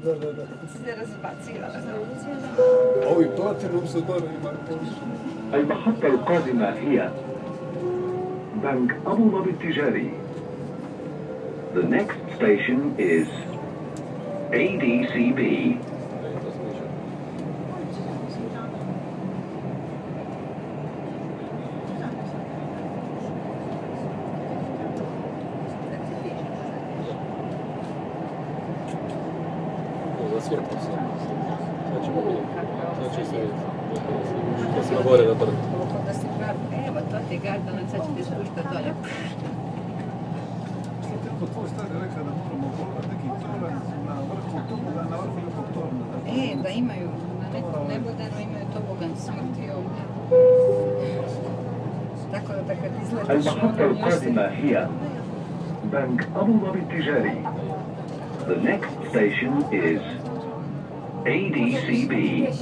Se razbacila. Ovi platinom su dobro imali povišu. المحطة القادمة هي بنك أبو ظبي التجاري. The next station is ADCB. Zasvijetlo se. Sad ćemo vidjeti. Sad će se vidjeti. Da smo gore na brdu. Da si pravi, evo to ti je Gardanac, sad će ti spušta dolje. Što ti po tvoj stari rekao da moramo pogledati neki toranj na vrhu tobogan, na vrhu nekog torna. Da imaju, na nekom nebodenu imaju tobogan smrti ovdje. Tako da kad izletiš المحطة القادمة هي بنك أبو ظبي التجاري. The next station is ADCB.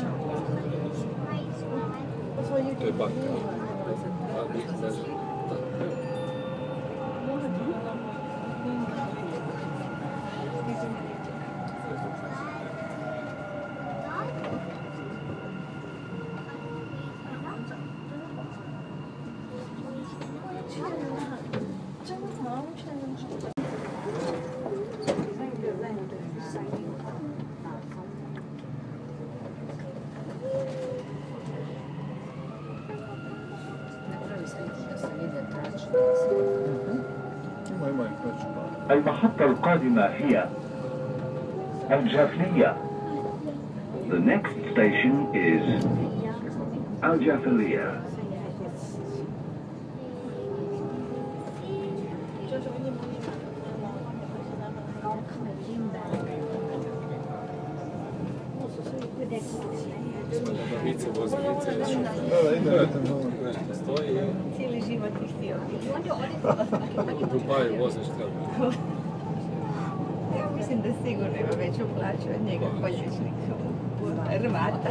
To je banka. المحطة القادمة هي الجافلية. The next station is الجافلية. Vice vozi, vice stoji. Cijeli život ih htio. U Dubaju voziš kako? Ja mislim da sigurno ima veću plaću od njega polječnika u Hrvata.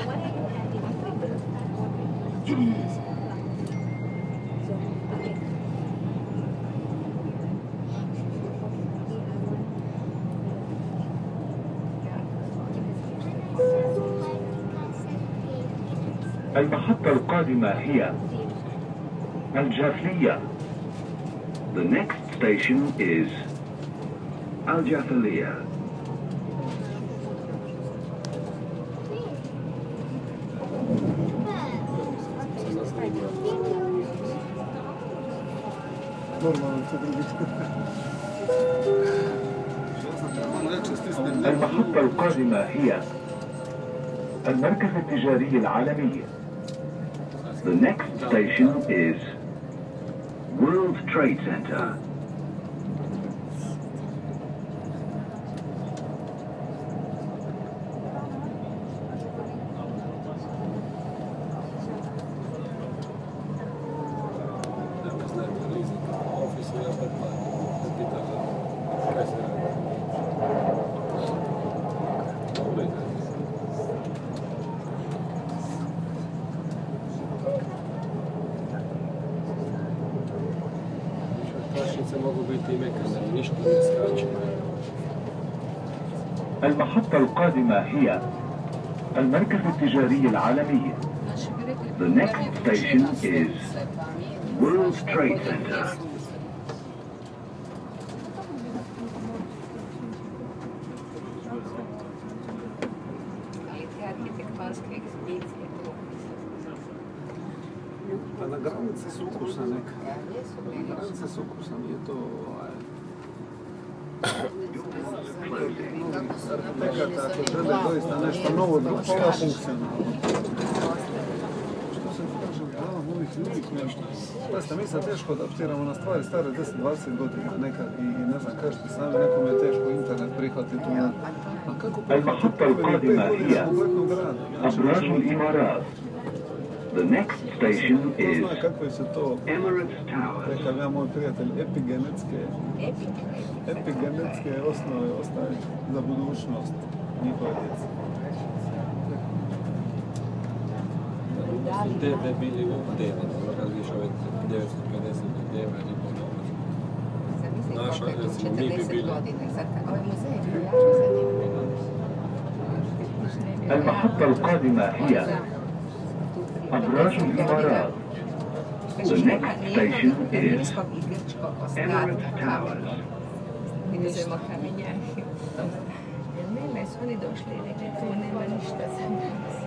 المحطة القادمة هي الجافلية. The next station is الجافلية. المحطة القادمة هي المركز التجاري العالمي. The next station is World Trade Center. المحطة القادمة هي المركز التجاري العالمي. The next station is World Trade Center. Na granici su ukusna neka. Na granici su ukusna, nije to... Nekada ako žele doista nešto novo, drugo funkcionalno. Što se kaže u glavom ovih ljudi nešto? Pazite, mi se teško adaptiramo na stvari stare 10-20 godina nekad i ne znam, kažete sami, nekom je teško internet prihvatiti tu. A kako prihvatiti povelju 5 godina kompletnog grada? The next station is Emirates Tower. Rekao ja moj prijatelj, epigenetske osnove ostaje za budućnost njihove djece. Tebe bili u 9, razliš ove 950 deva ili naša, recimo, mi bi bili. Ovaj muzej je jako zanimljiv. المحطة القادمة هي أبراج الإمارات. The next station is Emirates Towers. Idemo kamenjati. Ne, su oni došli i rekli, tu nema ništa za nas.